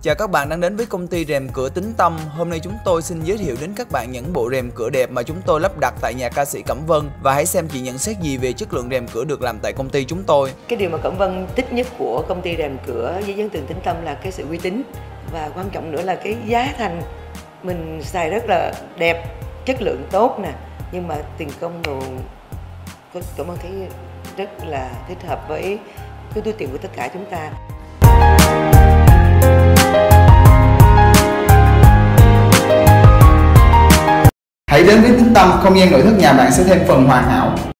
Chào các bạn đang đến với công ty rèm cửa Tính Tâm. Hôm nay chúng tôi xin giới thiệu đến các bạn những bộ rèm cửa đẹp mà chúng tôi lắp đặt tại nhà ca sĩ Cẩm Vân. Và hãy xem chị nhận xét gì về chất lượng rèm cửa được làm tại công ty chúng tôi. Cái điều mà Cẩm Vân thích nhất của công ty rèm cửa với Giấy Tường Tính Tâm là cái sự uy tín. Và quan trọng nữa là cái giá thành mình xài rất là đẹp, chất lượng tốt nè. Nhưng mà tiền công đồ Cẩm Vân thấy rất là thích hợp với cái túi tiền của tất cả chúng ta. Hãy đến với Tính Tâm, không gian nội thất nhà bạn sẽ thêm phần hoàn hảo.